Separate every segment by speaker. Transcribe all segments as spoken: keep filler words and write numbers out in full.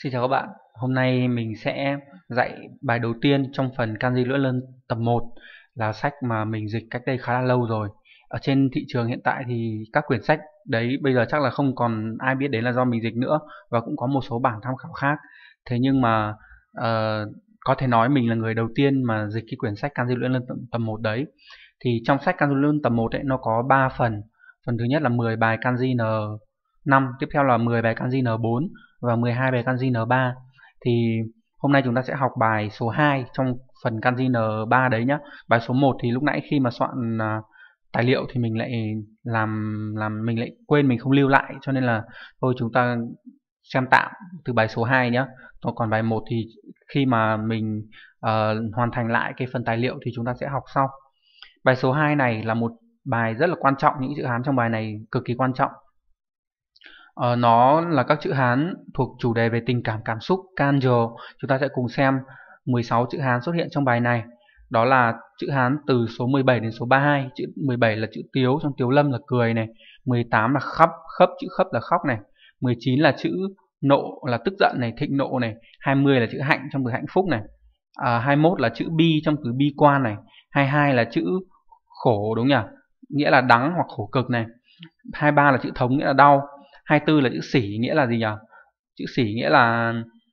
Speaker 1: Xin chào các bạn, hôm nay mình sẽ dạy bài đầu tiên trong phần Kanji Lưỡi Lơn tập một, là sách mà mình dịch cách đây khá là lâu rồi. Ở trên thị trường hiện tại thì các quyển sách đấy bây giờ chắc là không còn ai biết đến là do mình dịch nữa, và cũng có một số bảng tham khảo khác. Thế nhưng mà uh, có thể nói mình là người đầu tiên mà dịch cái quyển sách Kanji Lưỡi Lơn tập một đấy. Thì trong sách Kanji Lưỡi Lơn tập một ấy, nó có ba phần. Phần thứ nhất là mười bài Kanji N năm, tiếp theo là mười bài Kanji N bốn và mười hai bài Kanji N ba. Thì hôm nay chúng ta sẽ học bài số hai trong phần Kanji N ba đấy nhá. Bài số một thì lúc nãy khi mà soạn uh, tài liệu thì mình lại làm làm mình lại quên, mình không lưu lại, cho nên là thôi chúng ta xem tạm từ bài số hai nhá. Còn bài một thì khi mà mình uh, hoàn thành lại cái phần tài liệu thì chúng ta sẽ học sau. Bài số hai này là một bài rất là quan trọng, những chữ Hán trong bài này cực kỳ quan trọng. Uh, nó là các chữ Hán thuộc chủ đề về tình cảm, cảm xúc, kanjo. Chúng ta sẽ cùng xem mười sáu chữ Hán xuất hiện trong bài này. Đó là chữ Hán từ số mười bảy đến số ba mươi hai. Chữ mười bảy là chữ tiếu, trong tiếu lâm là cười này. mười tám là khấp, khấp chữ khấp là khóc này. mười chín là chữ nộ là tức giận này, thịnh nộ này. hai mươi là chữ hạnh trong từ hạnh phúc này. À, hai mươi mốt là chữ bi trong từ bi quan này. hai mươi hai là chữ khổ, đúng nhỉ? Nghĩa là đắng hoặc khổ cực này. hai mươi ba là chữ thống, nghĩa là đau. hai mươi tư là chữ sỉ, nghĩa là gì nhỉ? Chữ sỉ nghĩa là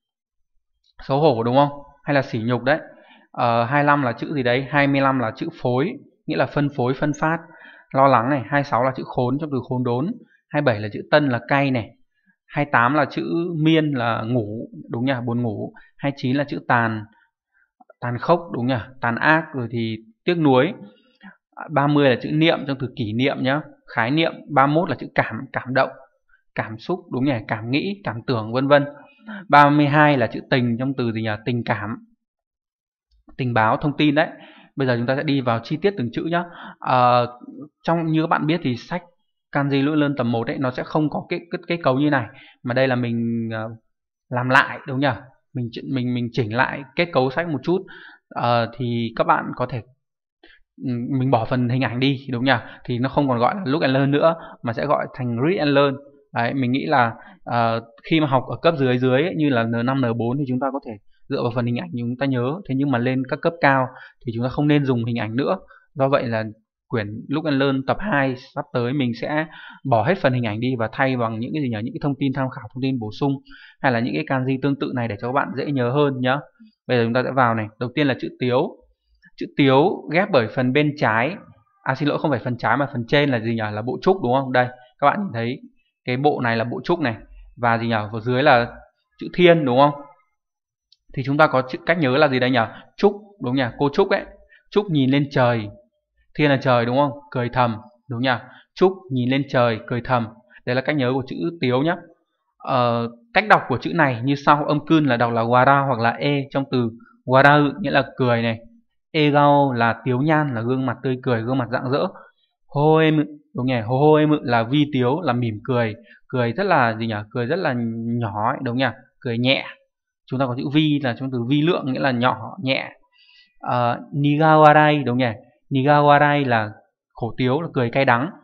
Speaker 1: xấu hổ, đúng không? Hay là sỉ nhục đấy. Ờ, hai mươi lăm là chữ gì đấy? hai mươi lăm là chữ phối, nghĩa là phân phối, phân phát, lo lắng này. hai mươi sáu là chữ khốn trong từ khốn đốn. hai mươi bảy là chữ tân là cay này. hai mươi tám là chữ miên là ngủ, đúng nhỉ? Buồn ngủ. hai mươi chín là chữ tàn, tàn khốc, đúng nhỉ? Tàn ác, rồi thì tiếc nuối. ba mươi là chữ niệm trong từ kỷ niệm nhá, khái niệm. ba mươi mốt là chữ cảm, cảm động, cảm xúc, đúng nhỉ? Cảm nghĩ, cảm tưởng, vân vân. ba mươi hai là chữ tình trong từ gì nhỉ? Tình cảm, tình báo, thông tin đấy. Bây giờ chúng ta sẽ đi vào chi tiết từng chữ nhá. À, trong như các bạn biết thì sách Kanji Lưỡi Lơn tập một ấy nó sẽ không có cái kết kết cấu như này, mà đây là mình uh, làm lại, đúng nhỉ? Mình mình mình chỉnh lại kết cấu sách một chút. À, thì các bạn có thể mình bỏ phần hình ảnh đi, đúng nhỉ? Thì nó không còn gọi là Look and Learn nữa, mà sẽ gọi thành Read and Learn. Đấy, mình nghĩ là uh, khi mà học ở cấp dưới dưới ấy, như là N năm, N bốn thì chúng ta có thể dựa vào phần hình ảnh chúng ta nhớ. Thế nhưng mà lên các cấp cao thì chúng ta không nên dùng hình ảnh nữa. Do vậy là quyển Look and Learn tập hai sắp tới mình sẽ bỏ hết phần hình ảnh đi và thay bằng những cái gì nhỉ? Những cái thông tin tham khảo, thông tin bổ sung, hay là những cái kanji tương tự này để cho các bạn dễ nhớ hơn nhá. Bây giờ chúng ta sẽ vào này. Đầu tiên là chữ tiếu. Chữ tiếu ghép bởi phần bên trái, à xin lỗi, không phải phần trái mà phần trên là gì nhỉ? Là bộ trúc, đúng không? Đây, các bạn nhìn thấy cái bộ này là bộ trúc này, và gì nhỉ? Ở dưới là chữ thiên, đúng không? Thì chúng ta có chữ cách nhớ là gì đây nhỉ? Trúc, đúng nhỉ? Cô Trúc ấy. Trúc nhìn lên trời, thiên là trời, đúng không? Cười thầm, đúng nhỉ? Trúc nhìn lên trời, cười thầm. Đấy là cách nhớ của chữ tiếu nhé. Ờ, cách đọc của chữ này như sau. Âm cun là đọc là wara hoặc là e trong từ warau, nghĩa là cười này. Egao là tiếu nhan, là gương mặt tươi cười, gương mặt rạng rỡ. Hoemu, đúng nhỉ? Hoemu là vi tiếu, là mỉm cười, cười rất là gì nhỉ? Cười rất là nhỏ ấy, đúng nhỉ? Cười nhẹ. Chúng ta có chữ vi là trong từ vi lượng, nghĩa là nhỏ, nhẹ. Uh, nigawarai, đúng nhỉ? Nigawarai là khổ tiếu, là cười cay đắng.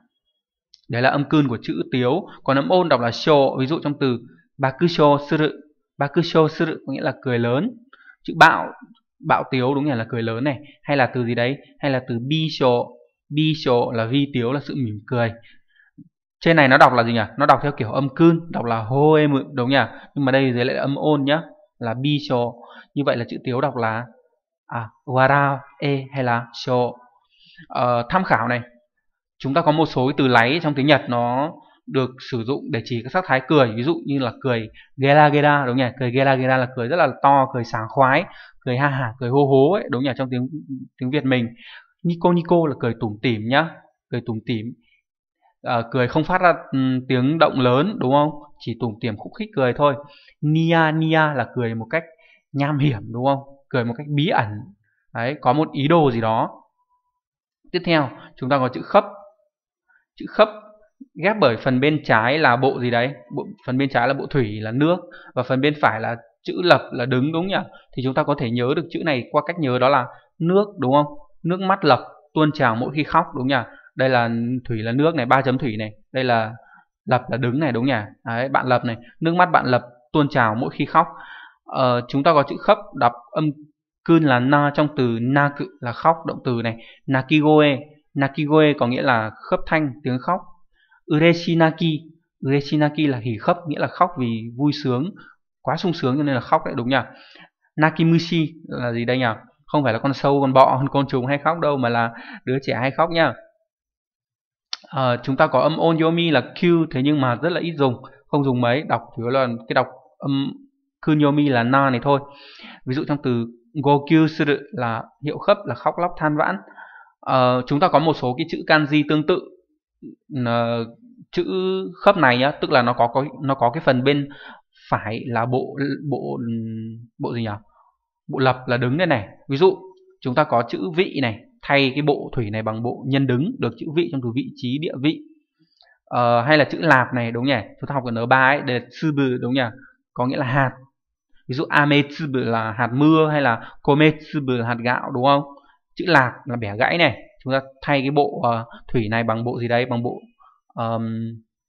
Speaker 1: Đấy là âm cun của chữ tiếu. Còn âm ôn đọc là sho, ví dụ trong từ bakusho suru. Bakusho suru có nghĩa là cười lớn. Chữ bạo, bạo tiếu, đúng nhỉ? Là cười lớn này. Hay là từ gì đấy? Hay là từ bisho. Bisho là vi tiếu, là sự mỉm cười. Trên này nó đọc là gì nhỉ? Nó đọc theo kiểu âm cun, đọc là hoemu, đúng nhỉ? Nhưng mà đây dưới lại là âm ôn nhá, là bisho. Như vậy là chữ tiếu đọc là à, warao, e hay là sho. Ờ, tham khảo này, chúng ta có một số từ láy trong tiếng Nhật nó được sử dụng để chỉ các sắc thái cười. Ví dụ như là cười gera gera, đúng nhỉ? Cười gera gera là cười rất là to, cười sảng khoái, cười ha hả, cười hô hố ấy, đúng nhỉ? Trong tiếng tiếng Việt mình. Nico nico là cười tủm tỉm nhá, cười tủm tỉm. À, cười không phát ra um, tiếng động lớn, đúng không? Chỉ tủm tỉm khúc khích cười thôi. Nia nia là cười một cách nham hiểm, đúng không? Cười một cách bí ẩn. Đấy, có một ý đồ gì đó. Tiếp theo, chúng ta có chữ khấp. Chữ khấp ghép bởi phần bên trái là bộ gì đấy? Bộ, phần bên trái là bộ thủy, là nước, và phần bên phải là chữ lập, là đứng, đúng nhỉ? Thì chúng ta có thể nhớ được chữ này qua cách nhớ đó là nước, đúng không? Nước mắt lập tuôn trào mỗi khi khóc, đúng nhỉ? Đây là thủy là nước này, ba chấm thủy này. Đây là lập là đứng này, đúng nhỉ? Đấy, bạn lập này, nước mắt bạn lập tuôn trào mỗi khi khóc. Ờ, chúng ta có chữ khấp đọc âm cun là na trong từ naku là khóc, động từ này. Nakigoe, nakigoe có nghĩa là khấp thanh, tiếng khóc. Ureshinaki, ureshinaki là hỉ khấp, nghĩa là khóc vì vui sướng, quá sung sướng cho nên là khóc đấy, đúng nhỉ? Nakimushi là gì đây nhỉ? Không phải là con sâu, con bọ, con trùng hay khóc đâu, mà là đứa trẻ hay khóc nhá. À, chúng ta có âm onyomi là Q, thế nhưng mà rất là ít dùng, không dùng mấy, đọc chủ yếu là cái đọc âm kunyomi là na này thôi. Ví dụ trong từ gokyu suru là hiệu khấp, là khóc lóc than vãn. À, chúng ta có một số cái chữ kanji tương tự. À, chữ khấp này nhá, tức là nó có, có nó có cái phần bên phải là bộ bộ bộ gì nhỉ? Bộ lập là đứng đây này. Ví dụ chúng ta có chữ vị này, thay cái bộ thủy này bằng bộ nhân đứng, được chữ vị trong từ vị trí, địa vị. Ờ, hay là chữ lạp này, đúng nhỉ? Chúng ta học ở N ba ấy, đây là tsubu, đúng nhỉ? Có nghĩa là hạt. Ví dụ ametsubu là hạt mưa, hay là kometsubu là hạt gạo, đúng không? Chữ lạp là bẻ gãy này, chúng ta thay cái bộ uh, thủy này bằng bộ gì đấy, bằng bộ um,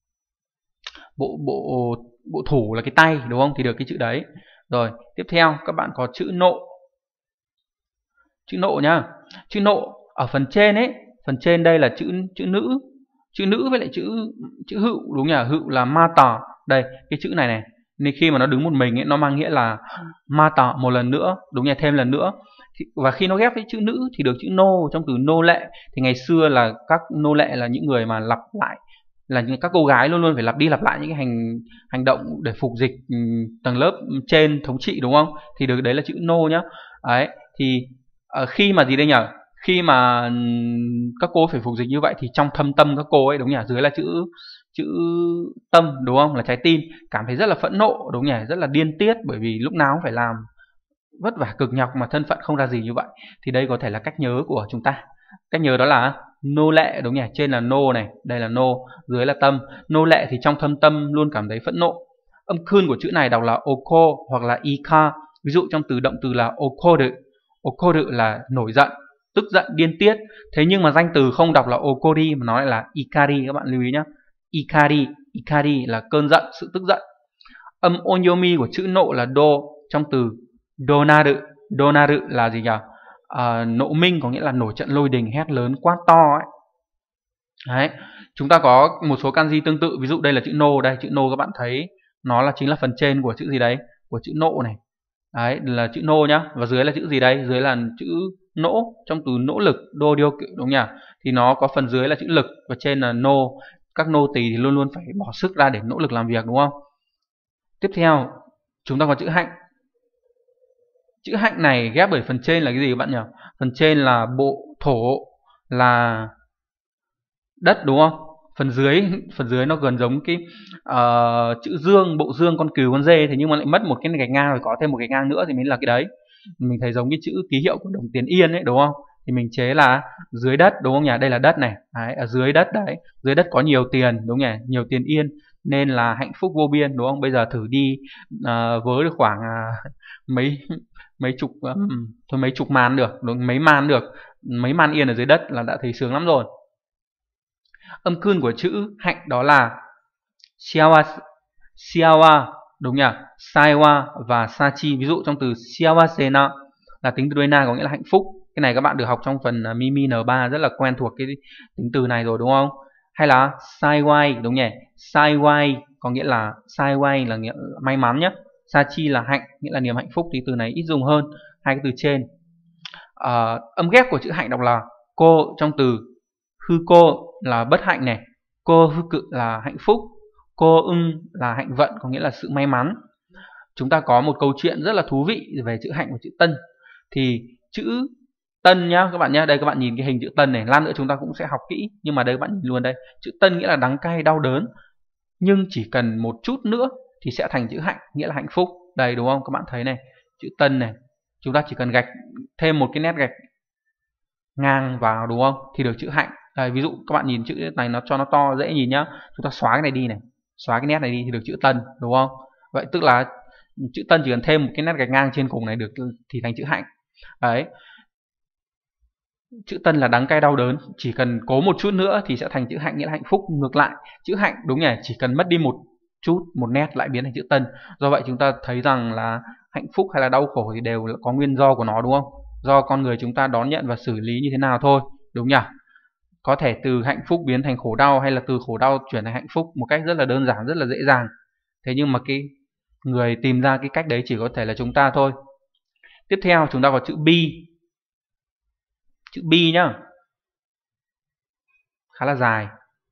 Speaker 1: bộ bộ bộ thủ là cái tay, đúng không? Thì được cái chữ đấy. Rồi, tiếp theo các bạn có chữ nộ. Chữ nộ nhá. Chữ nộ ở phần trên ấy, phần trên đây là chữ chữ nữ, chữ nữ với lại chữ chữ hữu, đúng nhỉ? Hữu là mata. Đây, cái chữ này này, nên khi mà nó đứng một mình ấy, nó mang nghĩa là mata, một lần nữa, đúng nhỉ? Thêm lần nữa. Và khi nó ghép với chữ nữ thì được chữ nô trong từ nô lệ. Thì ngày xưa là các nô lệ là những người mà lặp lại, là những các cô gái luôn luôn phải lặp đi lặp lại những cái hành hành động để phục dịch tầng lớp trên thống trị, đúng không? Thì được đấy là chữ nô nhá. Đấy, thì uh, khi mà gì đây nhỉ? Khi mà các cô phải phục dịch như vậy thì trong thâm tâm các cô ấy, đúng nhỉ? Dưới là chữ chữ tâm, đúng không? Là trái tim, cảm thấy rất là phẫn nộ, đúng nhỉ? Rất là điên tiết, bởi vì lúc nào cũng phải làm vất vả cực nhọc mà thân phận không ra gì như vậy. Thì đây có thể là cách nhớ của chúng ta. Cách nhớ đó là nô lệ, đúng nhỉ? Trên là nô này, đây là nô, dưới là tâm. Nô lệ thì trong thâm tâm luôn cảm thấy phẫn nộ. Âm khưn của chữ này đọc là oko hoặc là ika. Ví dụ trong từ động từ là okoru. Okoru là nổi giận, tức giận, điên tiết. Thế nhưng mà danh từ không đọc là okori mà nó lại là ikari, các bạn lưu ý nhé. Ikari, ikari là cơn giận, sự tức giận. Âm onyomi của chữ nộ là do, trong từ donaru. Donaru là gì nhỉ? À, nộ minh, có nghĩa là nổi trận lôi đình, hét lớn, quát to ấy. Đấy, chúng ta có một số kanji tương tự. Ví dụ đây là chữ nô, đây chữ nô các bạn thấy nó là chính là phần trên của chữ gì đấy, của chữ nộ này. Đấy là chữ nô nhá. Và dưới là chữ gì đây? Dưới là chữ nỗ, trong từ nỗ lực, đô điêu cự, đúng nhỉ? Thì nó có phần dưới là chữ lực và trên là nô. Các nô tỳ thì luôn luôn phải bỏ sức ra để nỗ lực làm việc, đúng không? Tiếp theo chúng ta có chữ hạnh. Chữ hạnh này ghép bởi phần trên là cái gì các bạn nhỉ? Phần trên là bộ thổ, là đất, đúng không? Phần dưới phần dưới nó gần giống cái uh, chữ dương, bộ dương, con cừu, con dê, thế nhưng mà lại mất một cái gạch ngang rồi có thêm một gạch ngang nữa thì mới là cái đấy. Mình thấy giống cái chữ ký hiệu của đồng tiền yên ấy, đúng không? Thì mình chế là dưới đất, đúng không nhỉ? Đây là đất này, đấy, ở dưới đất đấy, dưới đất có nhiều tiền, đúng nhỉ? Nhiều tiền yên nên là hạnh phúc vô biên, đúng không? Bây giờ thử đi uh, với được khoảng uh, mấy mấy chục um, thôi mấy chục man được, đúng, mấy man được, mấy man yên ở dưới đất là đã thấy sướng lắm rồi. Âm cương của chữ hạnh đó là shiawa, shiawa, đúng nhỉ? Saiwa và sachi. Ví dụ trong từ shiawase na là tính từ đuôi na có nghĩa là hạnh phúc. Cái này các bạn được học trong phần Mimi N ba, rất là quen thuộc cái tính từ này rồi, đúng không? Hay là saiwai, đúng nhỉ? Saiwai có nghĩa là saiwai là nghĩa là may mắn nhé. Sachi là hạnh, nghĩa là niềm hạnh phúc, thì từ này ít dùng hơn hai cái từ trên. À, âm ghép của chữ hạnh đọc là cô, trong từ hư cô là bất hạnh này, cô hư cự là hạnh phúc, cô ưng là hạnh vận, có nghĩa là sự may mắn. Chúng ta có một câu chuyện rất là thú vị về chữ hạnh và chữ tân. Thì chữ tân nhá các bạn nhá, đây các bạn nhìn cái hình chữ tân này, lát nữa chúng ta cũng sẽ học kỹ, nhưng mà đây các bạn nhìn luôn đây, chữ tân nghĩa là đắng cay, đau đớn, nhưng chỉ cần một chút nữa thì sẽ thành chữ hạnh, nghĩa là hạnh phúc. Đây, đúng không? Các bạn thấy này, chữ tân này, chúng ta chỉ cần gạch thêm một cái nét gạch ngang vào, đúng không? Thì được chữ hạnh. Đây, ví dụ các bạn nhìn chữ này nó cho nó to dễ nhìn nhá. Chúng ta xóa cái này đi này, xóa cái nét này đi thì được chữ tân, đúng không? Vậy tức là chữ tân chỉ cần thêm một cái nét gạch ngang trên cùng này được thì thành chữ hạnh. Đấy. Chữ tân là đắng cay đau đớn, chỉ cần cố một chút nữa thì sẽ thành chữ hạnh, nghĩa là hạnh phúc. Ngược lại, chữ hạnh đúng nhỉ, chỉ cần mất đi một chút, một nét lại biến thành chữ tân. Do vậy chúng ta thấy rằng là hạnh phúc hay là đau khổ thì đều có nguyên do của nó, đúng không? Do con người chúng ta đón nhận và xử lý như thế nào thôi, đúng nhỉ? Có thể từ hạnh phúc biến thành khổ đau, hay là từ khổ đau chuyển thành hạnh phúc một cách rất là đơn giản, rất là dễ dàng. Thế nhưng mà cái người tìm ra cái cách đấy chỉ có thể là chúng ta thôi. Tiếp theo chúng ta có chữ be. Chữ be nhá, khá là dài.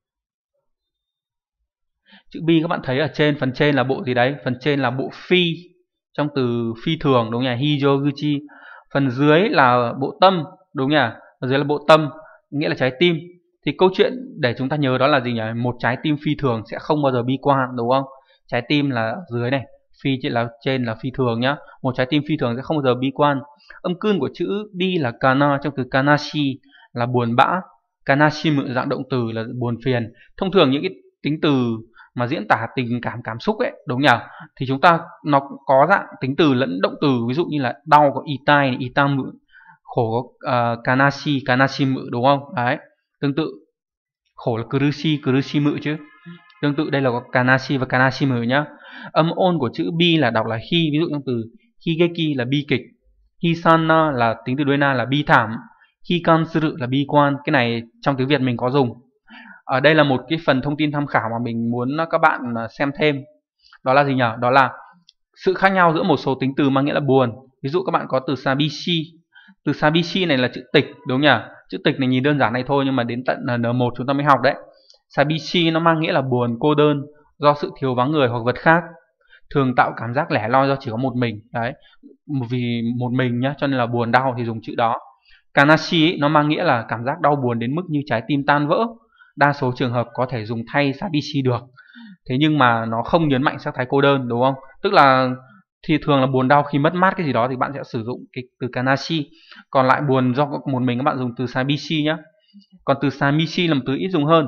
Speaker 1: Chữ be các bạn thấy ở trên, phần trên là bộ gì đấy? Phần trên là bộ phi, trong từ phi thường, đúng nhỉ? Hijoguchi. Phần dưới là bộ tâm, đúng nhỉ? Phần dưới là bộ tâm, nghĩa là trái tim. Thì câu chuyện để chúng ta nhớ đó là gì nhỉ? Một trái tim phi thường sẽ không bao giờ bi quan, đúng không? Trái tim là dưới này, phi là trên là phi thường nhá. Một trái tim phi thường sẽ không bao giờ bi quan. Âm cương của chữ bi là kana, trong từ kanashi là buồn bã. Kanashimu dạng động từ là buồn phiền. Thông thường những cái tính từ mà diễn tả tình cảm, cảm xúc ấy, đúng nhỉ? Thì chúng ta nó có dạng tính từ lẫn động từ, ví dụ như là đau có itai, itamu, khổ có uh, kanashi, kanashimu, đúng không? Đấy. Tương tự khổ là kurushi, kurushimu chứ. Tương tự đây là có kanashi và kanashimu nhá. Âm ôn của chữ bi là đọc là hi, ví dụ trong từ higeki là bi kịch, hisana là tính từ đuôi na là bi thảm, hikansuru là bi quan. Cái này trong tiếng Việt mình có dùng. Ở đây là một cái phần thông tin tham khảo mà mình muốn các bạn xem thêm. Đó là gì nhỉ? Đó là sự khác nhau giữa một số tính từ mang nghĩa là buồn. Ví dụ các bạn có từ sabishi. Từ sabishi này là chữ tịch, đúng nhỉ? Chữ tịch này nhìn đơn giản này thôi, nhưng mà đến tận N một chúng ta mới học đấy. Sabishi nó mang nghĩa là buồn, cô đơn, do sự thiếu vắng người hoặc vật khác, thường tạo cảm giác lẻ loi do chỉ có một mình. Đấy, vì một mình nhá, cho nên là buồn đau thì dùng chữ đó. Kanashi ấy, nó mang nghĩa là cảm giác đau buồn đến mức như trái tim tan vỡ. Đa số trường hợp có thể dùng thay sabishi được. Thế nhưng mà nó không nhấn mạnh sắc thái cô đơn, đúng không? Tức là thì thường là buồn đau khi mất mát cái gì đó thì bạn sẽ sử dụng cái từ kanashi. Còn lại buồn do một mình các bạn dùng từ sabishi nhé. Còn từ samishi là một từ ít dùng hơn.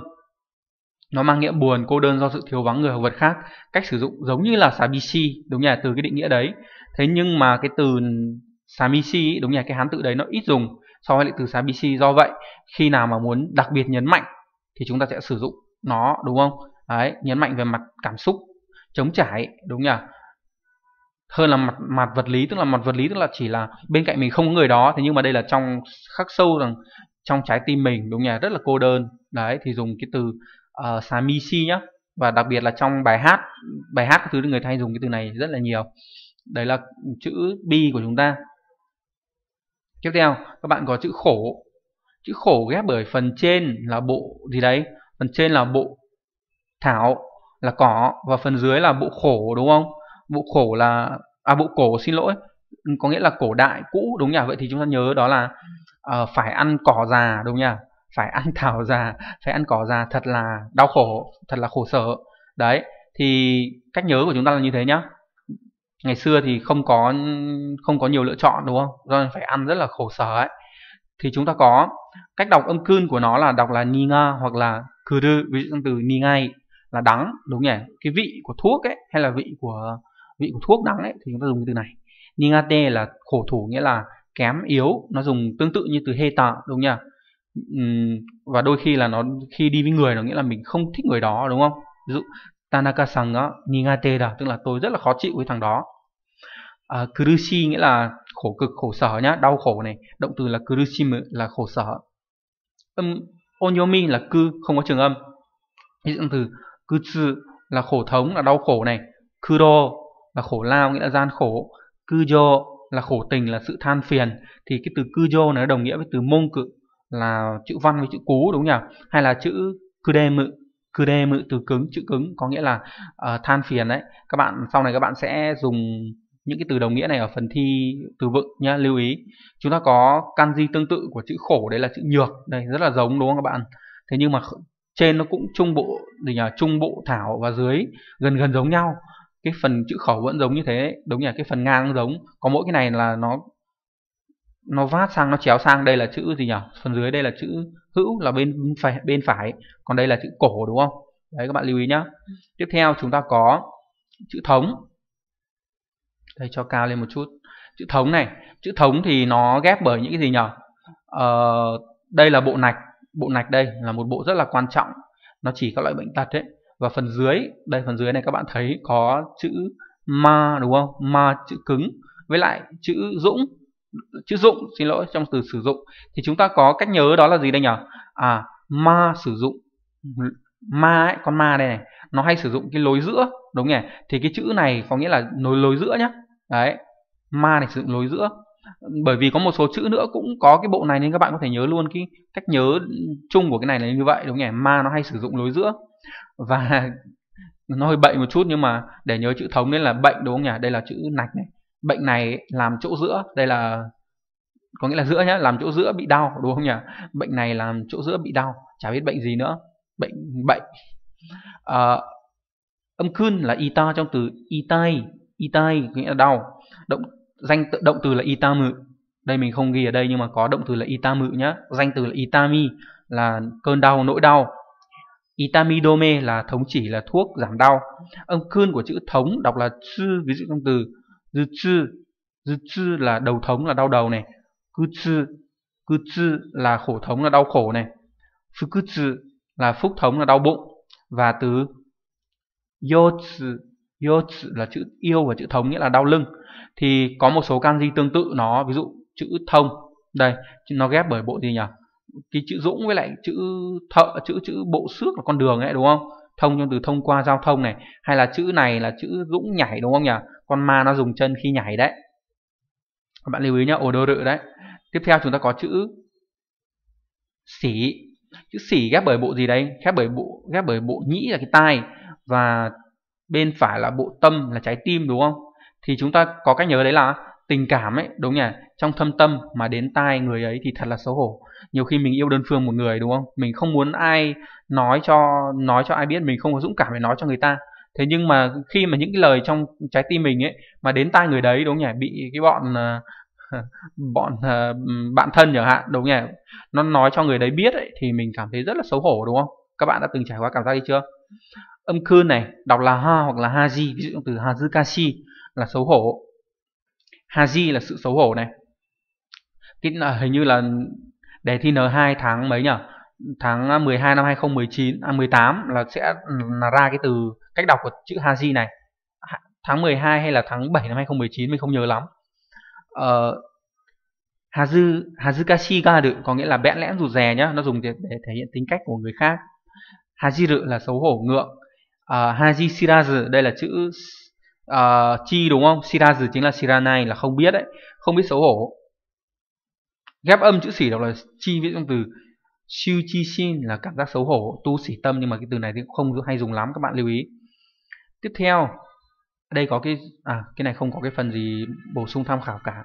Speaker 1: Nó mang nghĩa buồn, cô đơn do sự thiếu vắng người hoặc vật khác. Cách sử dụng giống như là sabishi, đúng nhỉ? Từ cái định nghĩa đấy. Thế nhưng mà cái từ samishi, đúng nhỉ? Cái hán tự đấy nó ít dùng so với lại từ sabishi. Do vậy khi nào mà muốn đặc biệt nhấn mạnh thì chúng ta sẽ sử dụng nó, đúng không? Đấy, nhấn mạnh về mặt cảm xúc, chống trải, đúng nhỉ? Hơn là mặt mặt vật lý, tức là mặt vật lý tức là chỉ là bên cạnh mình không có người đó, thế nhưng mà đây là trong khắc sâu rằng trong trái tim mình, đúng nhỉ? Rất là cô đơn. Đấy, thì dùng cái từ uh, samishi nhá. Và đặc biệt là trong bài hát, bài hát các thứ người ta hay dùng cái từ này rất là nhiều. Đấy là chữ bi của chúng ta. Tiếp theo, các bạn có chữ khổ. Chữ khổ ghép bởi phần trên là bộ gì đấy? Phần trên là bộ thảo là cỏ và phần dưới là bộ khổ, đúng không? Bộ khổ là à bộ cổ, xin lỗi, có nghĩa là cổ đại cũ, đúng nhỉ? Vậy thì chúng ta nhớ đó là uh, phải ăn cỏ già, đúng nhỉ? Phải ăn thảo già, phải ăn cỏ già thật là đau khổ, thật là khổ sở. Đấy, thì cách nhớ của chúng ta là như thế nhá. Ngày xưa thì không có không có nhiều lựa chọn, đúng không? Do nên phải ăn rất là khổ sở ấy. Thì chúng ta có cách đọc âm cun của nó là đọc là ninga hoặc là kuru, ví dụ từ ningai là đắng, đúng nhỉ? Cái vị của thuốc ấy, hay là vị của vị của thuốc đắng ấy, thì chúng ta dùng cái từ này. Ningate là khổ thủ, nghĩa là kém yếu, nó dùng tương tự như từ heta, đúng nhỉ? Uhm, và đôi khi là nó khi đi với người nó nghĩa là mình không thích người đó, đúng không? Ví dụ Tanaka-san đó, ningate da, tức là tôi rất là khó chịu với thằng đó. Uh, kurushi nghĩa là khổ cực, khổ sở nhá, đau khổ này. Động từ là kurushimu là khổ sở. Âm onyomi là cư, không có trường âm. Ví dụ từ kutsu là khổ thống, là đau khổ này. Kuro là khổ lao, nghĩa là gian khổ. Kujo là khổ tình, là sự than phiền. Thì cái từ kujo nó đồng nghĩa với từ mông cự, là chữ văn với chữ cú, đúng nhỉ? Hay là chữ kuremu, kuremu từ cứng, chữ cứng có nghĩa là uh, than phiền đấy. Các bạn sau này các bạn sẽ dùng những cái từ đồng nghĩa này ở phần thi từ vựng nhá, lưu ý. Chúng ta có kanji tương tự của chữ khổ, đấy là chữ nhược, đây rất là giống, đúng không các bạn? Thế nhưng mà trên nó cũng trung bộ gì nhỉ? Trung bộ thảo và dưới gần gần giống nhau. Cái phần chữ khẩu vẫn giống như thế, đúng nhỉ? Cái phần ngang giống, có mỗi cái này là nó nó vát sang, nó chéo sang. Đây là chữ gì nhỉ? Phần dưới đây là chữ hữu, là bên phải, bên phải, còn đây là chữ cổ, đúng không? Đấy, các bạn lưu ý nhá. Tiếp theo chúng ta có chữ thống. Đây, cho cao lên một chút. Chữ thống này, chữ thống thì nó ghép bởi những cái gì nhỉ? Ờ, đây là bộ nạch. Bộ nạch đây là một bộ rất là quan trọng, nó chỉ các loại bệnh tật ấy. Và phần dưới, đây phần dưới này các bạn thấy có chữ ma đúng không? Ma chữ cứng với lại chữ dũng, chữ dụng xin lỗi trong từ sử dụng. Thì chúng ta có cách nhớ đó là gì đây nhỉ? À, ma sử dụng ma ấy, con ma đây này, nó hay sử dụng cái lối giữa đúng nhỉ? Thì cái chữ này có nghĩa là nối lối giữa nhá. Đấy, ma này sử dụng lối giữa. Bởi vì có một số chữ nữa cũng có cái bộ này nên các bạn có thể nhớ luôn cái cách nhớ chung của cái này là như vậy đúng nhỉ? Ma nó hay sử dụng lối giữa. Và nó hơi bệnh một chút nhưng mà để nhớ chữ thống nên là bệnh đúng không nhỉ? Đây là chữ nạch này. Bệnh này làm chỗ giữa, đây là có nghĩa là giữa nhá, làm chỗ giữa bị đau đúng không nhỉ? Bệnh này làm chỗ giữa bị đau, chả biết bệnh gì nữa. Bệnh bệnh. À, âm khưn là ita trong từ itai, itai nghĩa là đau. Động danh tự động từ là itamu. Đây mình không ghi ở đây nhưng mà có động từ là itamu nhá. Danh từ là itami là cơn đau, nỗi đau. Itamidome là thống chỉ, là thuốc giảm đau. Âm khưn của chữ thống đọc là tsu, ví dụ trong từ jutsu, jutsu là đầu thống là đau đầu này. Kutsu, kutsu là khổ thống là đau khổ này. Fukutsu là phúc thống là đau bụng. Và từ yotsu, yotsu là chữ yêu và chữ thống nghĩa là đau lưng. Thì có một số kanji tương tự nó, ví dụ chữ thông, đây nó ghép bởi bộ gì nhỉ? Cái chữ dũng với lại chữ thợ, chữ chữ bộ xước là con đường ấy đúng không? Thông trong từ thông qua giao thông này. Hay là chữ này là chữ dũng nhảy đúng không nhỉ? Con ma nó dùng chân khi nhảy đấy. Các bạn lưu ý nhá, odoru đấy. Tiếp theo chúng ta có chữ xỉ. Chữ xỉ ghép bởi bộ gì đấy? Ghép bởi bộ ghép bởi bộ nhĩ là cái tai và bên phải là bộ tâm là trái tim đúng không? Thì chúng ta có cách nhớ đấy là tình cảm ấy đúng nhỉ? Trong thâm tâm mà đến tai người ấy thì thật là xấu hổ. Nhiều khi mình yêu đơn phương một người đúng không? Mình không muốn ai nói cho nói cho ai biết, mình không có dũng cảm để nói cho người ta. Thế nhưng mà khi mà những cái lời trong trái tim mình ấy mà đến tai người đấy đúng nhỉ? Bị cái bọn uh, bọn uh, bạn thân chẳng hạn đúng nhỉ? Nó nói cho người đấy biết ấy thì mình cảm thấy rất là xấu hổ đúng không? Các bạn đã từng trải qua cảm giác đi chưa? Âm khưn này đọc là ha hoặc là haji, ví dụ từ hazukashi là xấu hổ, haji là sự xấu hổ này. Cái là hình như là đề thi N hai tháng mấy nhỉ? Tháng mười hai năm hai không một chín, à mười tám là sẽ là ra cái từ cách đọc của chữ haji này. Tháng mười hai hay là tháng bảy năm hai không một chín mình không nhớ lắm. Ờ, hazu hazukashi ga được có nghĩa là bẽn lẽn rụt rè nhá, nó dùng để, để thể hiện tính cách của người khác. Hajiru là xấu hổ ngượng. Uh, haji shirazu đây là chữ uh, chi đúng không? Shirazu chính là shiranai là không biết đấy, không biết xấu hổ. Ghép âm chữ xỉ đọc là chi, viết trong từ shiu chi shin là cảm giác xấu hổ, tu xỉ tâm, nhưng mà cái từ này thì cũng không hay dùng lắm, các bạn lưu ý. Tiếp theo đây có cái à cái này không có cái phần gì bổ sung tham khảo cả.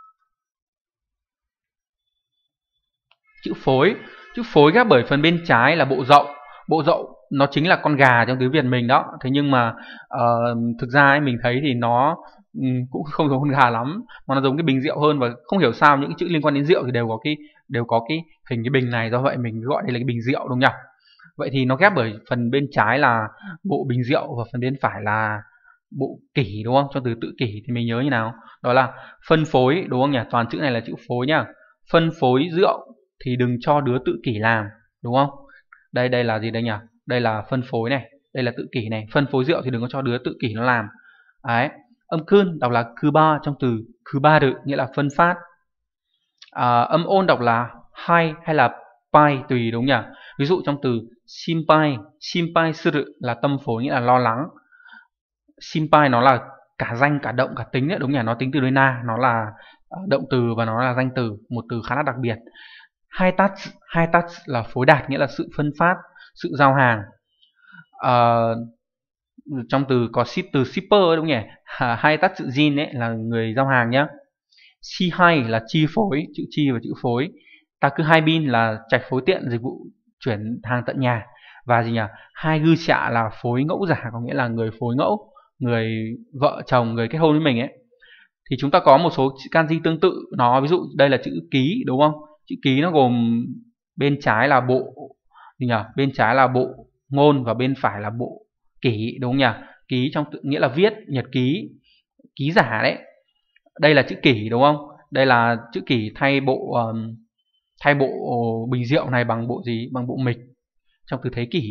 Speaker 1: Chữ phối, chữ phối ghép bởi phần bên trái là bộ rậu. Bộ rậu nó chính là con gà trong tiếng Việt mình đó. Thế nhưng mà uh, thực ra ấy, mình thấy thì nó um, cũng không giống con gà lắm, mà nó giống cái bình rượu hơn. Và không hiểu sao những cái chữ liên quan đến rượu thì đều có cái đều có cái hình cái bình này, do vậy mình gọi đây là cái bình rượu đúng nhỉ? Vậy thì nó ghép bởi phần bên trái là bộ bình rượu và phần bên phải là bộ kỷ đúng không? Cho từ tự kỷ thì mình nhớ như nào? Đó là phân phối đúng không nhỉ? Toàn chữ này là chữ phối nhá. Phân phối rượu thì đừng cho đứa tự kỷ làm đúng không? Đây đây là gì đây nhỉ? Đây là phân phối này, đây là tự kỷ này. Phân phối rượu thì đừng có cho đứa tự kỷ nó làm. Đấy. Âm khưn đọc là kuba trong từ kubaru nghĩa là phân phát. À, âm ôn đọc là hai hay là pai tùy đúng nhỉ? Ví dụ trong từ shinpai, shinpai suru là tâm phối nghĩa là lo lắng. Shinpai nó là cả danh cả động cả tính đấy đúng nhỉ? Nó tính từ đuôi na, nó là động từ và nó là danh từ, một từ khá là đặc biệt. Hai touch, hai touch là phối đạt nghĩa là sự phân phát, sự giao hàng. À, trong từ có ship, từ shipper đúng nhỉ? Hai touch tự jin ấy là người giao hàng nhá. Chi hai là chi phối, chữ chi và chữ phối. Ta cứ hai bin là trạch phối tiện dịch vụ chuyển hàng tận nhà. Và gì nhỉ? Hai gư xạ là phối ngẫu giả, có nghĩa là người phối ngẫu, người vợ chồng, người kết hôn với mình ấy. Thì chúng ta có một số kanji tương tự nó, ví dụ đây là chữ ký đúng không? Chữ ký nó gồm bên trái là bộ gì nhỉ? Bên trái là bộ ngôn và bên phải là bộ kỷ đúng không nhỉ? Ký trong tự nghĩa là viết, nhật ký, ký giả đấy. Đây là chữ kỷ đúng không? Đây là chữ kỷ thay bộ um, thay bộ bình rượu này bằng bộ gì? Bằng bộ mịch trong từ thế kỷ.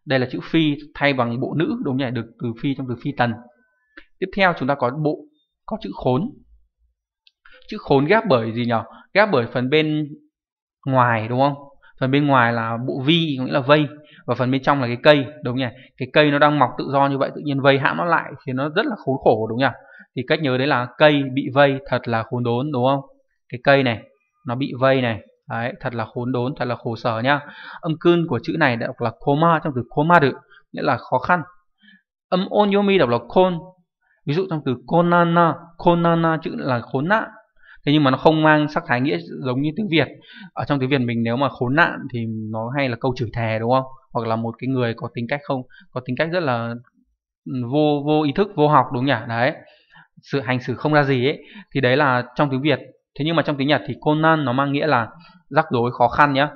Speaker 1: Đây là chữ phi thay bằng bộ nữ, đúng nhỉ, được từ phi trong từ phi tần. Tiếp theo chúng ta có bộ có chữ khốn. Chữ khốn ghép bởi gì nhỉ? Ghép bởi phần bên ngoài, đúng không? Phần bên ngoài là bộ vi, có nghĩa là vây, và phần bên trong là cái cây, đúng nhỉ? Cái cây nó đang mọc tự do như vậy, tự nhiên vây hãm nó lại thì nó rất là khốn khổ, đúng nhỉ? Thì cách nhớ đấy là cây bị vây thật là khốn đốn, đúng không? Cái cây này nó bị vây này, đấy, thật là khốn đốn, thật là khổ sở nhá. Âm cương của chữ này đọc là koma trong từ komaru, nghĩa là khó khăn. Âm onyomi đọc là kon. Ví dụ trong từ konana, konana chữ là khốn nạn. Thế nhưng mà nó không mang sắc thái nghĩa giống như tiếng Việt. Ở trong tiếng Việt mình nếu mà khốn nạn thì nó hay là câu chửi thề, đúng không? Hoặc là một cái người có tính cách không có tính cách rất là vô vô ý thức, vô học, đúng nhỉ? Đấy. Sự hành xử không ra gì ấy, thì đấy là trong tiếng Việt. Thế nhưng mà trong tiếng Nhật thì konan nó mang nghĩa là rắc rối, khó khăn nhá.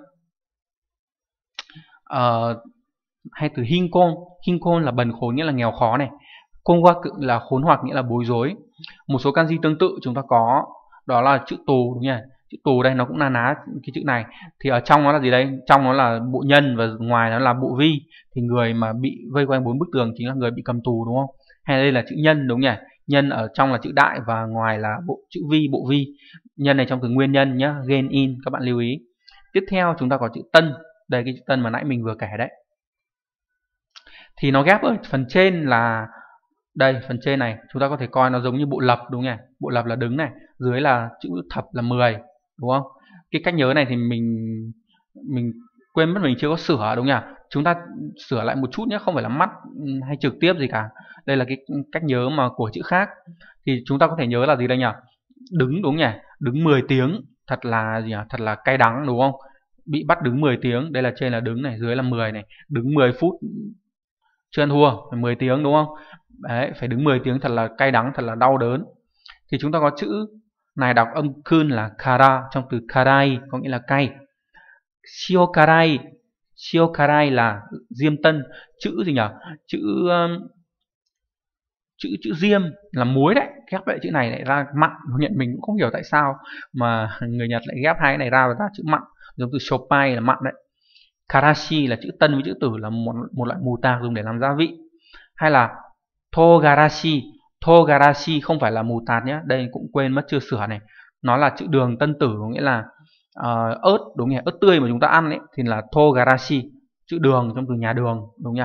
Speaker 1: Ờ, hay từ hinkon, hinkon là bần khốn, nghĩa là nghèo khó này. Konwaku là khốn hoặc, nghĩa là bối rối. Một số kanji tương tự chúng ta có đó là chữ tù, đúng nhỉ? Chữ tù đây nó cũng na ná cái chữ này. Thì ở trong nó là gì đây? Trong nó là bộ nhân và ngoài nó là bộ vi. Thì người mà bị vây quanh bốn bức tường chính là người bị cầm tù, đúng không? Hay đây là chữ nhân, đúng nhỉ? Nhân ở trong là chữ đại và ngoài là bộ chữ vi, bộ vi. Nhân này trong từ nguyên nhân nhá, gen in, các bạn lưu ý. Tiếp theo chúng ta có chữ tân. Đây cái chữ tân mà nãy mình vừa kể đấy. Thì nó ghép ở phần trên là đây, phần trên này chúng ta có thể coi nó giống như bộ lập, đúng nhỉ? Bộ lập là đứng này, dưới là chữ thập là mười, đúng không? Cái cách nhớ này thì mình mình quên mất mình chưa có sửa, đúng nhỉ? Chúng ta sửa lại một chút nhé, không phải là mắt hay trực tiếp gì cả. Đây là cái cách nhớ mà của chữ khác. Thì chúng ta có thể nhớ là gì đây nhỉ? Đứng, đúng nhỉ? Đứng mười tiếng, thật là gì nhỉ? Thật là cay đắng, đúng không? Bị bắt đứng mười tiếng, đây là trên là đứng này, dưới là mười này. Đứng mười phút chưa ăn thua, phải mười tiếng, đúng không? Đấy, phải đứng mười tiếng thật là cay đắng, thật là đau đớn. Thì chúng ta có chữ này đọc âm kun là kara trong từ karai, có nghĩa là cay. Shio karai, shio karai là diêm tân. Chữ gì nhỉ? Chữ um, chữ chữ diêm là muối đấy, ghép lại chữ này lại ra mặn. Nhận mình cũng không hiểu tại sao mà người Nhật lại ghép hai cái này ra và ra chữ mặn, giống từ shopai là mặn đấy. Karashi là chữ tân với chữ tử, là một, một loại mù tạc dùng để làm gia vị. Hay là togarashi, togarashi không phải là mù tạt nhé, đây cũng quên mất chưa sửa này. Nó là chữ đường tân tử, có nghĩa là uh, ớt, đúng nhỉ? Ớt tươi mà chúng ta ăn ấy thì là togarashi, chữ đường trong từ nhà đường, đúng nhỉ?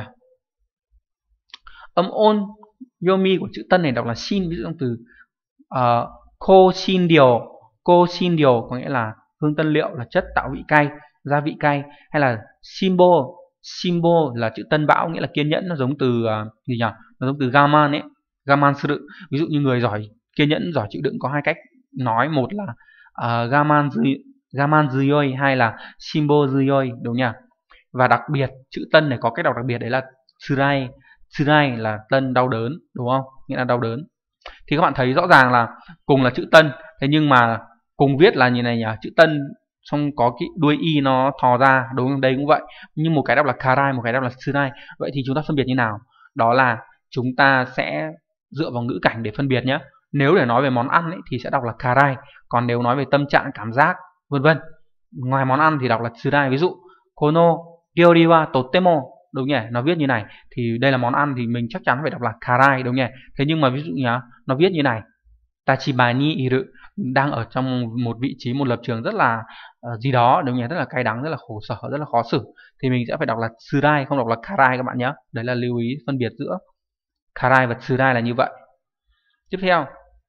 Speaker 1: Âm on yomi của chữ tân này đọc là shin, ví dụ trong từ uh, ko shin điều, ko shin điều có nghĩa là hương tân liệu, là chất tạo vị cay, gia vị cay. Hay là shimbo, shimbo là chữ tân bão, nghĩa là kiên nhẫn, nó giống từ uh, gì nhỉ? Nó giống từ gaman ấy, gaman suru. Ví dụ như người giỏi kiên nhẫn, giỏi chịu đựng có hai cách nói, một là uh, gaman gaman zuyoi, hay là shimbo zuyoi, đúng nhỉ? Và đặc biệt chữ tân này có cách đọc đặc biệt, đấy là tsurai, tsurai là tân, đau đớn, đúng không? Nghĩa là đau đớn. Thì các bạn thấy rõ ràng là cùng là chữ tân, thế nhưng mà cùng viết là như này nhỉ? Chữ tân xong có cái đuôi y nó thò ra, đúng không? Đây cũng vậy, nhưng một cái đọc là karai, một cái đọc là tsurai. Vậy thì chúng ta phân biệt như nào? Đó là chúng ta sẽ dựa vào ngữ cảnh để phân biệt nhé. Nếu để nói về món ăn ấy, thì sẽ đọc là karai, còn nếu nói về tâm trạng, cảm giác, vân vân, ngoài món ăn thì đọc là tsurai. Ví dụ kono ryori wa totemo, đúng nhỉ? Nó viết như này thì đây là món ăn thì mình chắc chắn phải đọc là karai, đúng nhỉ? Thế nhưng mà ví dụ nhá, nó viết như này, tachiba ni iru, đang ở trong một vị trí, một lập trường rất là uh, gì đó, đúng nhỉ? Rất là cay đắng, rất là khổ sở, rất là khó xử, thì mình sẽ phải đọc là tsurai, không đọc là karai các bạn nhé. Đấy là lưu ý phân biệt giữa karai và tsurai là như vậy. Tiếp theo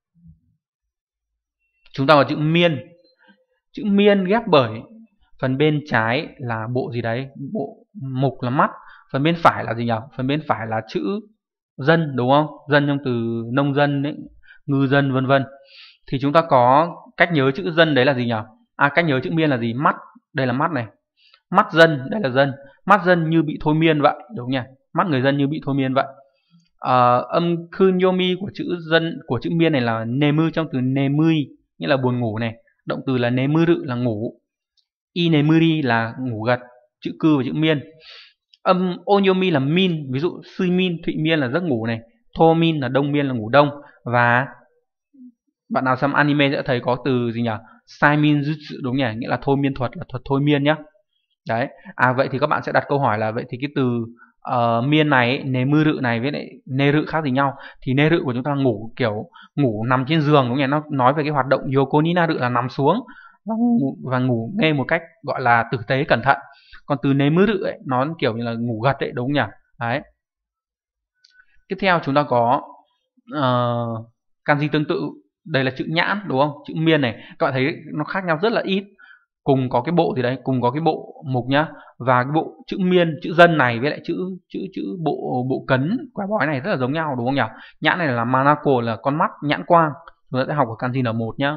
Speaker 1: chúng ta có chữ miên. Chữ miên ghép bởi phần bên trái là bộ gì đấy, bộ mục là mắt, phần bên phải là gì nhỉ? Phần bên phải là chữ dân, đúng không? Dân trong từ nông dân ấy, ngư dân, vân vân. Thì chúng ta có cách nhớ chữ dân đấy là gì nhỉ? À, cách nhớ chữ miên là gì? Mắt, đây là mắt này. Mắt dân, đây là dân. Mắt dân như bị thôi miên vậy, đúng nhỉ? Mắt người dân như bị thôi miên vậy. À, âm kunyomi của chữ dân, của chữ miên này là nemu trong từ nemui, nghĩa là buồn ngủ này. Động từ là nemuru là ngủ. Inemuri là ngủ gật, chữ cư và chữ miên. Âm onyomi là min, ví dụ suimin, thụy miên là giấc ngủ này. Thomin là đông miên là ngủ đông. Và bạn nào xem anime sẽ thấy có từ gì nhỉ? Saimin jutsu, đúng nhỉ? Nghĩa là thôi miên thuật, là thuật thôi miên nhá. Đấy. À vậy thì các bạn sẽ đặt câu hỏi là vậy thì cái từ uh, miên này ấy, nề mư rự này với lại nê rự khác gì nhau. Thì nê rự của chúng ta ngủ kiểu ngủ nằm trên giường, đúng không? Nó nói về cái hoạt động yoko ni na rự là nằm xuống và ngủ, và ngủ nghe một cách gọi là tử tế cẩn thận. Còn từ nề mư rự ấy nó kiểu như là ngủ gật ấy, đúng không nhỉ? Đấy. Tiếp theo chúng ta có uh, kanji tương tự. Đây là chữ nhãn, đúng không? Chữ miên này các bạn thấy nó khác nhau rất là ít, cùng có cái bộ gì đấy, cùng có cái bộ mục nhá, và cái bộ chữ miên, chữ dân này với lại chữ chữ chữ bộ bộ cấn quả bói này rất là giống nhau, đúng không nhỉ? Nhãn này là manako, là con mắt, nhãn quang. Chúng ta sẽ học ở kanji N một nhá.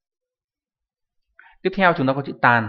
Speaker 1: Tiếp theo chúng ta có chữ tàn.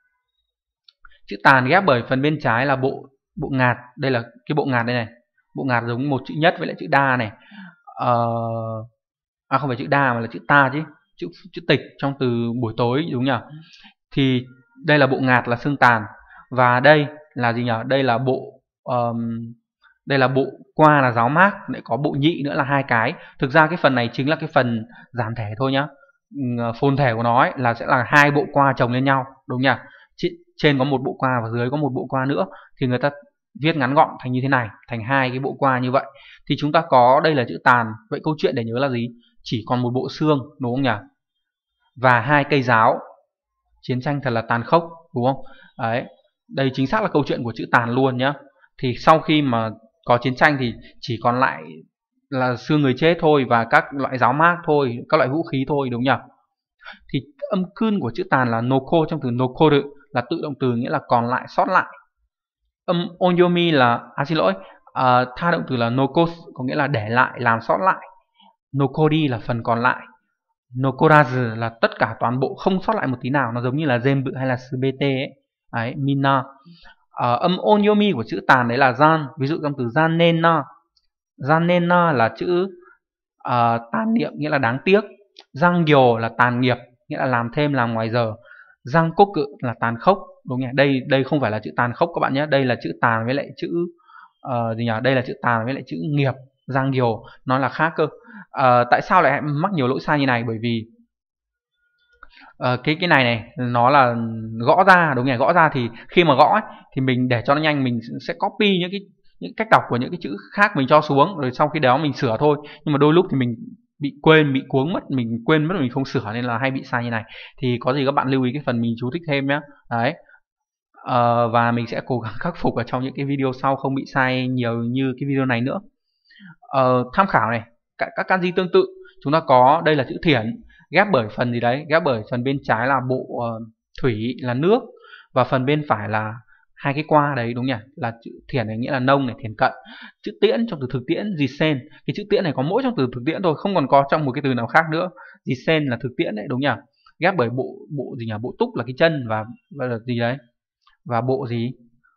Speaker 1: Chữ tàn ghép bởi phần bên trái là bộ bộ ngạt. Đây là cái bộ ngạt đây này. Bộ ngạt giống một chữ nhất với lại chữ đa này. Ờ... À không phải chữ đa mà là chữ ta chứ. Chữ chữ tịch trong từ buổi tối, đúng nhỉ? Thì đây là bộ ngạt là xương tàn, và đây là gì nhỉ? Đây là bộ um, đây là bộ qua là giáo mác, lại có bộ nhị nữa là hai cái. Thực ra cái phần này chính là cái phần giảm thể thôi nhá. Phồn thể của nó ấy, là sẽ là hai bộ qua chồng lên nhau, đúng nhỉ? Trên có một bộ qua và dưới có một bộ qua nữa, thì người ta viết ngắn gọn thành như thế này, thành hai cái bộ qua như vậy. Thì chúng ta có đây là chữ tàn. Vậy câu chuyện để nhớ là gì? Chỉ còn một bộ xương, đúng không nhỉ? Và hai cây giáo. Chiến tranh thật là tàn khốc, đúng không? Đấy, đây chính xác là câu chuyện của chữ tàn luôn nhá. Thì sau khi mà có chiến tranh thì chỉ còn lại là xương người chết thôi, và các loại giáo mác thôi, các loại vũ khí thôi, đúng nhỉ? Thì âm cun của chữ tàn là noko trong từ nokoru, là tự động từ nghĩa là còn lại, sót lại. Âm onyomi là, à xin lỗi, à, tha động từ là nokos, có nghĩa là để lại, làm sót lại. Nokori là phần còn lại. Nokorazu là tất cả toàn bộ, không sót lại một tí nào, nó giống như là zenbu hay là subete ấy. Đấy, mina. À, âm onyomi của chữ tàn đấy là gian, ví dụ trong từ zanenna. Zanenna là chữ uh, tàn niệm, nghĩa là đáng tiếc. Zangyo là tàn nghiệp, nghĩa là làm thêm, làm ngoài giờ. Zangkoku là tàn khốc, đúng nhỉ? Đây đây không phải là chữ tàn khốc các bạn nhé, đây là chữ tàn với lại chữ uh, gì nhỉ? Đây là chữ tàn với lại chữ nghiệp. Zangyo nó là khác cơ. À, tại sao lại mắc nhiều lỗi sai như này? Bởi vì uh, cái cái này này nó là gõ ra, đúng nhỉ? Gõ ra thì khi mà gõ ấy, thì mình để cho nó nhanh mình sẽ copy những cái những cách đọc của những cái chữ khác mình cho xuống, rồi sau khi đó mình sửa thôi. Nhưng mà đôi lúc thì mình bị quên, bị cuống mất, mình quên mất mình không sửa nên là hay bị sai như này. Thì có gì các bạn lưu ý cái phần mình chú thích thêm nhé. Đấy. Uh, và mình sẽ cố gắng khắc phục ở trong những cái video sau, không bị sai nhiều như cái video này nữa. Uh, tham khảo này, các, các kanji tương tự chúng ta có đây là chữ thiển, ghép bởi phần gì đấy, ghép bởi phần bên trái là bộ uh, thủy là nước, và phần bên phải là hai cái qua đấy, đúng nhỉ? Là chữ thiển này nghĩa là nông này, thiển cận. Chữ tiễn trong từ thực tiễn, jisen, cái chữ tiễn này có mỗi trong từ thực tiễn thôi, không còn có trong một cái từ nào khác nữa. Jisen là thực tiễn đấy, đúng nhỉ? Ghép bởi bộ bộ gì nhỉ? Bộ túc là cái chân, và, và là gì đấy, và bộ gì,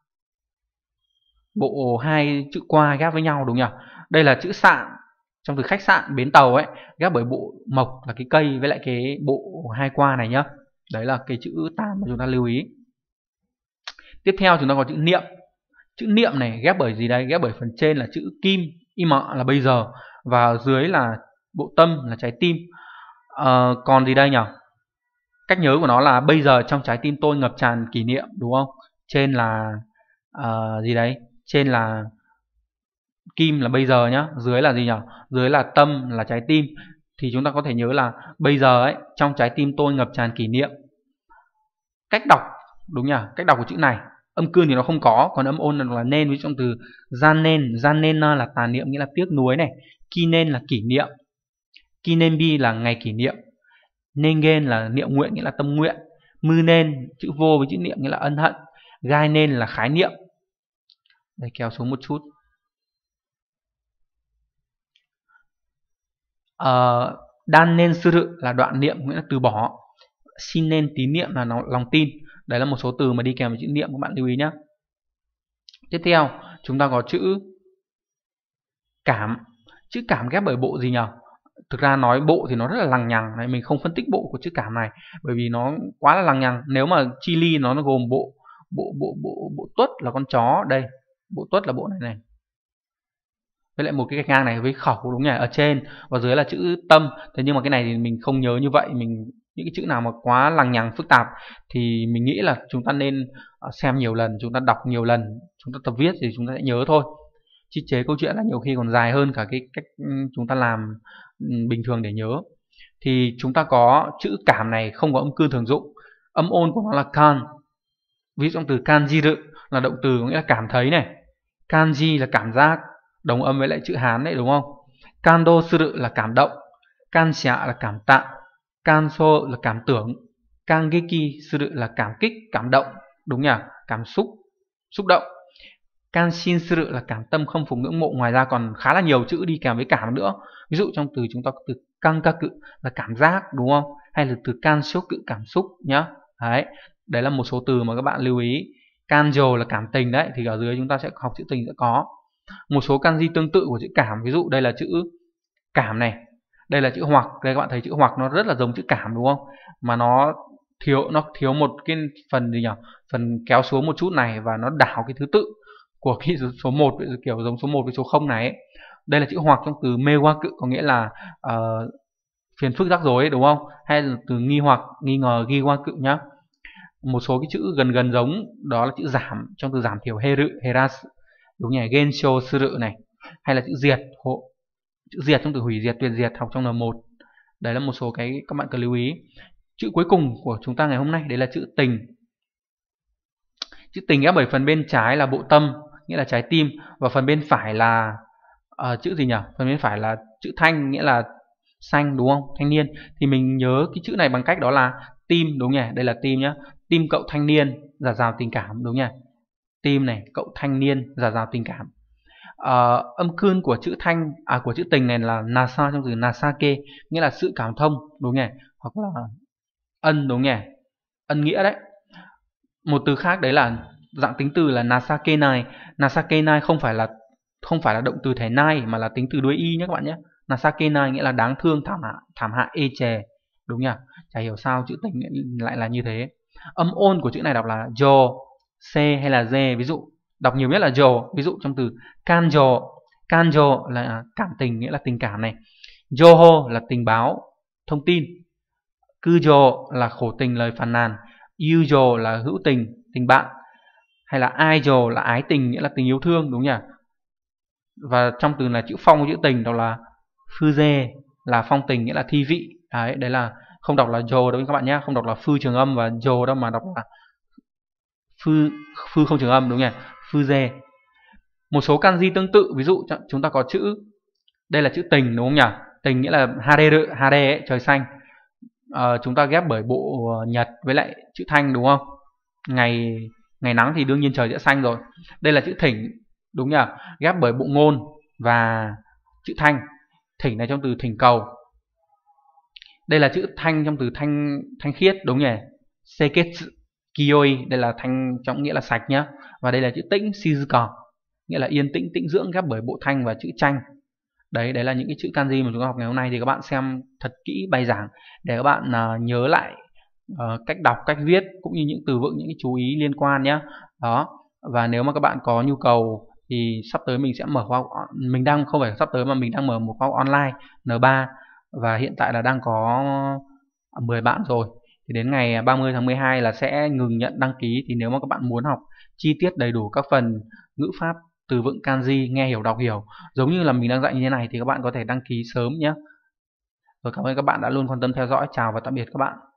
Speaker 1: bộ hai chữ qua ghép với nhau, đúng nhỉ? Đây là chữ sạn trong từ khách sạn, bến tàu ấy, ghép bởi bộ mộc là cái cây với lại cái bộ hai qua này nhá. Đấy là cái chữ tàn mà chúng ta lưu ý. Tiếp theo chúng ta có chữ niệm. Chữ niệm này ghép bởi gì đây? Ghép bởi phần trên là chữ kim, im là bây giờ, và dưới là bộ tâm là trái tim. À, còn gì đây nhỉ? Cách nhớ của nó là bây giờ trong trái tim tôi ngập tràn kỷ niệm, đúng không? Trên là uh, gì đấy? Trên là kim là bây giờ nhá, dưới là gì nhỉ? Dưới là tâm là trái tim. Thì chúng ta có thể nhớ là bây giờ ấy, trong trái tim tôi ngập tràn kỷ niệm. Cách đọc, đúng nhỉ? Cách đọc của chữ này, âm cương thì nó không có, còn âm ôn là nên, với trong từ zanen, zanen là tàn niệm nghĩa là tiếc nuối này, kinen là kỷ niệm, kinenbi là ngày kỷ niệm, nengen là niệm nguyện nghĩa là tâm nguyện, munen chữ vô với chữ niệm nghĩa là ân hận, gainen là khái niệm. Đây, kéo xuống một chút. Uh, dannen suru là đoạn niệm nghĩa là từ bỏ, shinen tín niệm là lòng tin. Đấy là một số từ mà đi kèm với chữ niệm, các bạn lưu ý nhé. Tiếp theo chúng ta có chữ cảm. Chữ cảm ghép bởi bộ gì nhỉ? Thực ra nói bộ thì nó rất là lằng nhằng, đấy, mình không phân tích bộ của chữ cảm này bởi vì nó quá là lằng nhằng. Nếu mà chili nó, nó gồm bộ bộ bộ bộ bộ tuất là con chó, đây bộ tuất là bộ này này, với lại một cái gạch ngang này với khẩu, đúng nhỉ, ở trên và dưới là chữ tâm. Thế nhưng mà cái này thì mình không nhớ như vậy, mình những cái chữ nào mà quá lằng nhằng phức tạp thì mình nghĩ là chúng ta nên xem nhiều lần, chúng ta đọc nhiều lần chúng ta tập viết thì chúng ta sẽ nhớ thôi. Chứ chế câu chuyện là nhiều khi còn dài hơn cả cái cách chúng ta làm bình thường để nhớ. Thì chúng ta có chữ cảm này không có âm cương thường dụng, âm ôn của nó là kan. Ví dụ trong từ kanjiru là động từ có nghĩa là cảm thấy này, kanji là cảm giác, đồng âm với lại chữ Hán đấy, đúng không? Kando suru là cảm động, kansha là cảm tạ, kanso là cảm tưởng, kangeki suru là cảm kích, cảm động, đúng nhỉ? Cảm xúc, xúc động. Kanshin suru là cảm tâm, khâm phục, ngưỡng mộ. Ngoài ra còn khá là nhiều chữ đi kèm với cảm nữa. Ví dụ trong từ chúng ta có từ kankaku là cảm giác, đúng không? Hay là từ kanshoku cảm xúc nhá. Đấy, đấy là một số từ mà các bạn lưu ý. Kanjo là cảm tình đấy, thì ở dưới chúng ta sẽ học chữ tình sẽ có. Một số kanji tương tự của chữ cảm, ví dụ đây là chữ cảm này, đây là chữ hoặc. Đây các bạn thấy chữ hoặc nó rất là giống chữ cảm, đúng không? Mà nó thiếu nó thiếu một cái phần gì nhỉ? Phần kéo xuống một chút này, và nó đảo cái thứ tự của cái số một, kiểu giống số một với số không này ấy. Đây là chữ hoặc trong từ mewaku, có nghĩa là uh, phiền phức rắc rối ấy, đúng không? Hay là từ nghi hoặc, nghi ngờ, giwaku nhá. Một số cái chữ gần gần giống đó là chữ giảm trong từ giảm thiểu heru, herasu, đúng nhỉ? Gensho suru này, hay là chữ diệt, hộ, chữ diệt trong từ hủy diệt, tuyệt diệt, học trong N một. Đấy là một số cái các bạn cần lưu ý. Chữ cuối cùng của chúng ta ngày hôm nay đấy là chữ tình. Chữ tình ghép bởi phần bên trái là bộ tâm, nghĩa là trái tim, và phần bên phải là uh, chữ gì nhỉ? Phần bên phải là chữ thanh, nghĩa là xanh, đúng không? Thanh niên. Thì mình nhớ cái chữ này bằng cách đó là tim, đúng nhỉ? Đây là tim nhá. Tim cậu thanh niên, dạt dào tình cảm, đúng nhỉ? Tim này, cậu thanh niên, dạt dào tình cảm. Uh, âm cương của chữ thanh, à của chữ tình này là nasa trong từ nasake, nghĩa là sự cảm thông, đúng nhỉ? Hoặc là ân, đúng nhỉ? Ân nghĩa đấy. Một từ khác đấy là dạng tính từ là nasake nai. Nasake nai không phải là không phải là động từ thể nai, mà là tính từ đuôi y nhé các bạn nhé. Nasake nai nghĩa là đáng thương, thảm hạ, thảm hại, ê chề, đúng nhỉ? Chả hiểu sao chữ tình lại là như thế. Âm ôn của chữ này đọc là jo, c hay là z. Ví dụ đọc nhiều nhất là jo. Ví dụ trong từ kanjo, kanjo là cảm tình, nghĩa là tình cảm này. Joho là tình báo, thông tin. Kujo là khổ tình, lời phàn nàn. Yujo là hữu tình, tình bạn. Hay là aijo là ái tình, nghĩa là tình yêu thương, đúng nhỉ? Và trong từ là chữ phong của chữ tình đó là fuje là phong tình, nghĩa là thi vị. Đấy, đấy là không đọc là jo đâu các bạn nhé, không đọc là phư trường âm và jo đâu, mà đọc là phư phư không trường âm, đúng nhỉ? Fuje. Một số kanji tương tự, ví dụ chúng ta có chữ, đây là chữ tình, đúng không nhỉ? Tình nghĩa là hareru, hare ấy, trời xanh. À, chúng ta ghép bởi bộ nhật với lại chữ thanh, đúng không? Ngày ngày nắng thì đương nhiên trời sẽ xanh rồi. Đây là chữ thỉnh, đúng nhỉ? Ghép bởi bộ ngôn và chữ thanh. Thỉnh này trong từ thỉnh cầu. Đây là chữ thanh trong từ thanh thanh khiết, đúng nhỉ? Seketsu kiyoi, đây là thanh trong nghĩa là sạch nhá. Và đây là chữ tĩnh, shizuka, nghĩa là yên tĩnh, tĩnh dưỡng, ghép bởi bộ thanh và chữ tranh. Đấy, đấy là những cái chữ kanji mà chúng ta học ngày hôm nay. Thì các bạn xem thật kỹ bài giảng để các bạn uh, nhớ lại uh, cách đọc, cách viết, cũng như những từ vựng, những cái chú ý liên quan nhé. Đó. Và nếu mà các bạn có nhu cầu thì sắp tới mình sẽ mở khóa, mình đang không phải sắp tới mà mình đang mở một khóa online N ba, và hiện tại là đang có mười bạn rồi. Thì đến ngày ba mươi tháng mười hai là sẽ ngừng nhận đăng ký. Thì nếu mà các bạn muốn học chi tiết đầy đủ các phần ngữ pháp, từ vựng kanji, nghe hiểu, đọc hiểu giống như là mình đang dạy như thế này, thì các bạn có thể đăng ký sớm nhé. Rồi, cảm ơn các bạn đã luôn quan tâm theo dõi. Chào và tạm biệt các bạn.